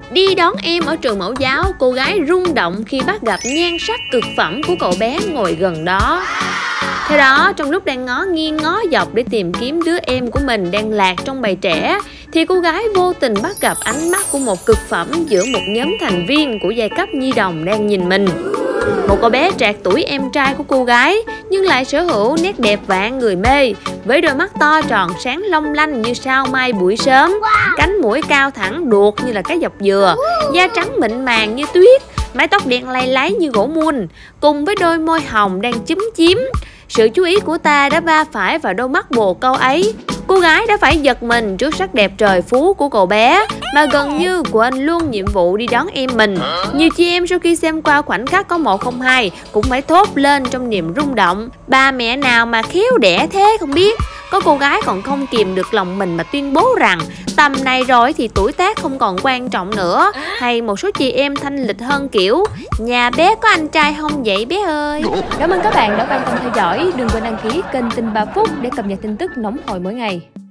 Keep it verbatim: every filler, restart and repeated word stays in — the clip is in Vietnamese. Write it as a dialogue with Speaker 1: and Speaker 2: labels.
Speaker 1: Đi đón em ở trường mẫu giáo, cô gái rung động khi bắt gặp nhan sắc cực phẩm của cậu bé ngồi gần đó. Theo đó, trong lúc đang ngó nghiêng ngó dọc để tìm kiếm đứa em của mình đang lạc trong bầy trẻ, thì cô gái vô tình bắt gặp ánh mắt của một cực phẩm giữa một nhóm thành viên của giai cấp nhi đồng đang nhìn mình. Một cậu bé trạc tuổi em trai của cô gái, nhưng lại sở hữu nét đẹp vạn người mê, với đôi mắt to tròn sáng long lanh như sao mai buổi sớm, cánh mũi cao thẳng đuột như là cái dọc dừa, da trắng mịn màng như tuyết, mái tóc đen lay láy như gỗ mun, cùng với đôi môi hồng đang chúm chím. Sự chú ý của ta đã va phải vào đôi mắt bồ câu ấy. Cô gái đã phải giật mình trước sắc đẹp trời phú của cậu bé, mà gần như quên luôn nhiệm vụ đi đón em mình. Nhiều chị em sau khi xem qua khoảnh khắc có một không hai cũng phải thốt lên trong niềm rung động: ba mẹ nào mà khéo đẻ thế không biết. Có cô gái còn không kìm được lòng mình mà tuyên bố rằng tầm này rồi thì tuổi tác không còn quan trọng nữa. Hay một số chị em thanh lịch hơn kiểu: nhà bé có anh trai không vậy bé ơi.
Speaker 2: Cảm ơn các bạn đã quan tâm theo dõi. Đừng quên đăng ký kênh Tin ba Phút để cập nhật tin tức nóng hổi mỗi ngày.